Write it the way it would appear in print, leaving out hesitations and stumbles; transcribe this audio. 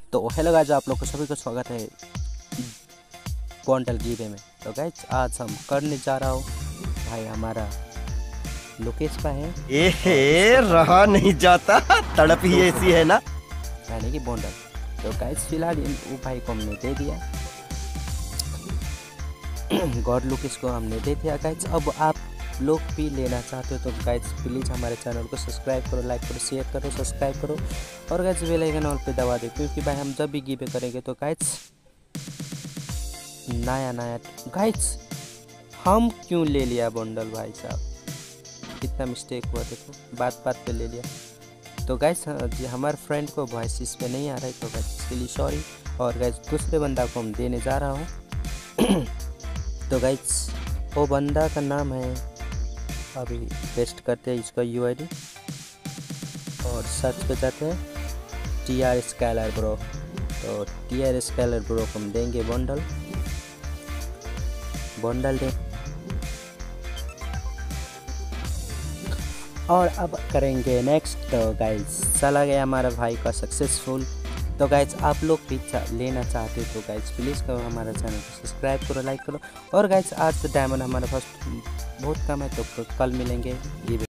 तो hello guys, आप लोग को सभी को स्वागत है बॉन्डल गिवे में। तो गाइज आज हम करने जा रहा हूँ भाई हमारा लोकेश का है एहे, और इसका रहा नहीं जाता। तड़प ही ऐसी है ना। यानी कि बॉन्डल। तो गाइज फिलहाल वो भाई को हमने दे दिया गॉड लोकेश को हमने दे दिया गाइज। अब आप लोग भी लेना चाहते हो तो गाइज प्लीज़ हमारे चैनल को सब्सक्राइब करो, लाइक करो, शेयर करो, सब्सक्राइब करो और गाइज बेल आइकन ऑल पे दबा दो, क्योंकि भाई हम जब भी गिवे करेंगे तो गाइज नया नया गाइज हम क्यों ले लिया बंडल भाई साहब, कितना मिस्टेक हुआ देखो, बात बात पे ले लिया। तो गाइज जी हमारे फ्रेंड को वॉइस इस पे नहीं आ रहा है तो गाइज इसके लिए सॉरी। और गाइज दूसरे बंदा को हम देने जा रहा हूँ तो गाइज वो बंदा का नाम है, अभी पेस्ट करते हैं इसका यूआईडी और सर्च पे जाते हैं TR स्कैलर ब्रो। तो TR स्कैलर ब्रो को हम देंगे बंडल दे। और अब करेंगे नेक्स्ट। तो गाइज चला गया हमारा भाई का सक्सेसफुल। तो गाइज आप लोग भी लेना चाहते हो तो गाइज प्लीज़ करो हमारा चैनल को सब्सक्राइब करो, लाइक करो। और गाइज आज तो डायमंड हमारे पास बहुत कम है तो कल मिलेंगे ये